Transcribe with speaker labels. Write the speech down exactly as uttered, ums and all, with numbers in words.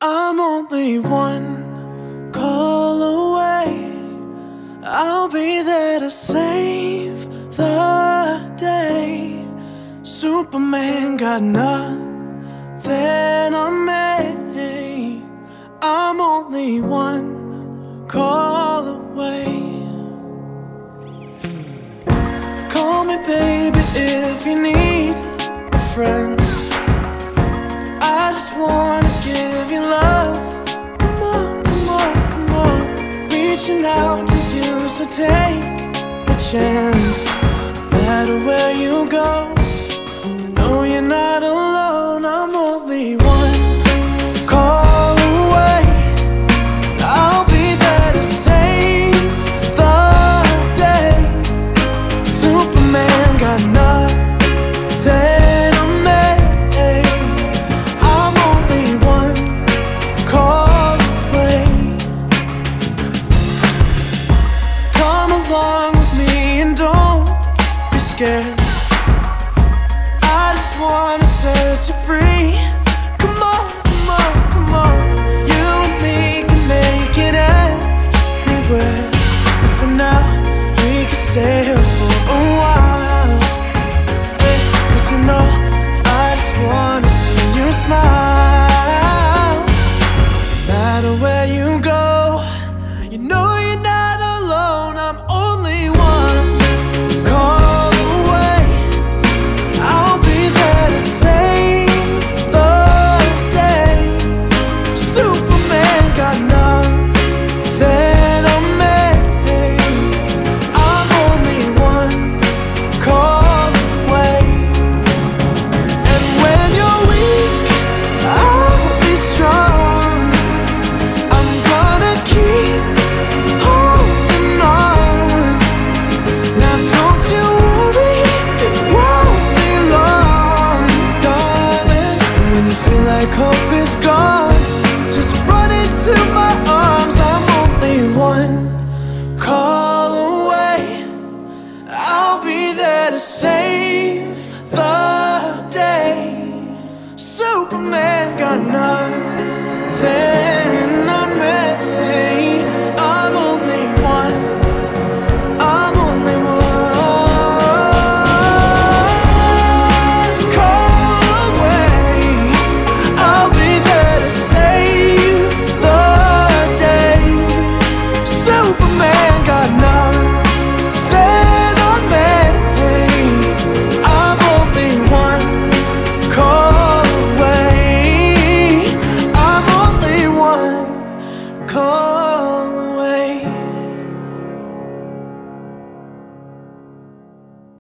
Speaker 1: I'm only one call away. I'll be there to save the day. Superman got nothing on me. I'm only one call away. Call me baby if you need a friend. I just wanna give you love. Come on, come on, come on. Reaching out to you, so take a chance. No matter where you go, you know you're not alone. I'm only one call away. I'll be there to save the day. Superman got nothing. Scared. I just wanna set you free. Come on, come on, come on. You and me can make it anywhere. And for now, we can stay here for a while. Hey, 'cause you know, I just wanna see you smile. No matter where you go, you know you're not alone. I'm only one call. Hope is gone.